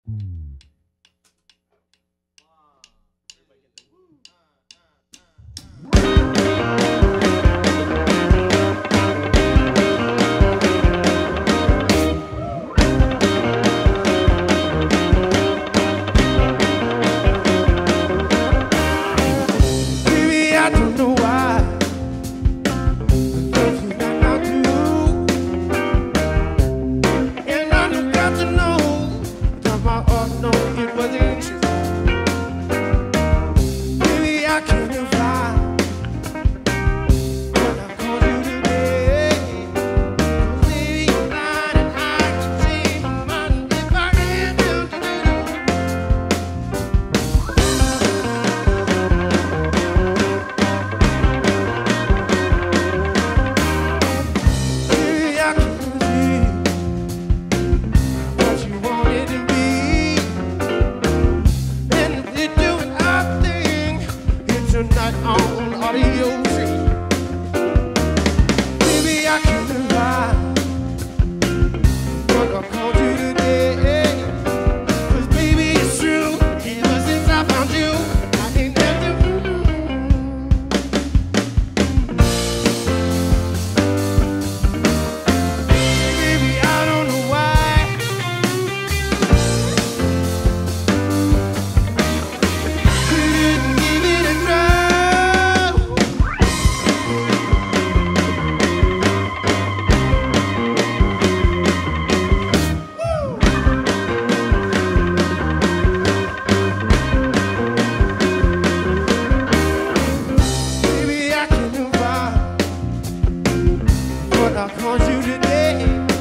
Baby, I don't know why. And I just got to know that my heart knows it wasn't true. Baby, I can't fly, but I called you today. 'Cause baby, you're blind and I can see my mind if I can do. Baby, I can see what you wanted to be. And if you're doing our thing, it's a night on audio scene. Baby, I can't lie, but I called you today. 'Cause baby, it's true, ever since I found you, I ain't had to. Baby, I don't know why. Couldn't give it a try. Baby, I can't find what I called you today.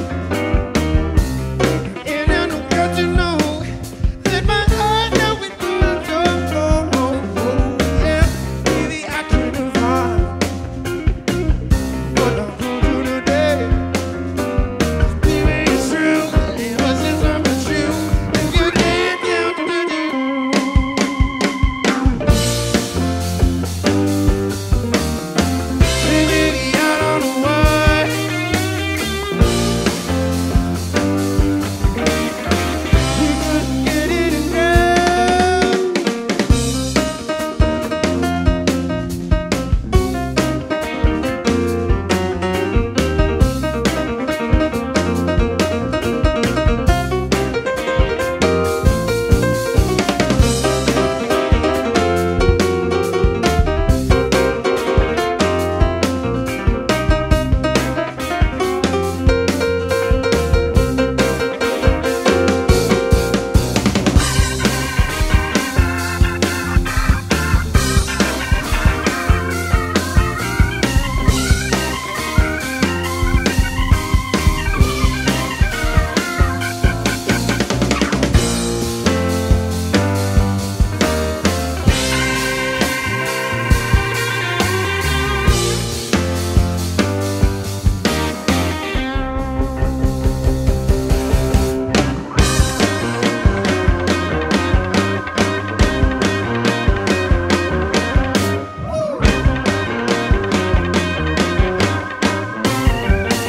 And I don't got to know that my heart know it was yeah. Baby, I can't find what I called you today. 'Cause baby, it's true, ever since I met you, if you did, baby, I don't know why. We couldn't get it enough.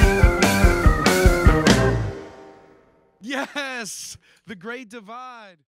Yes, The Great Divide.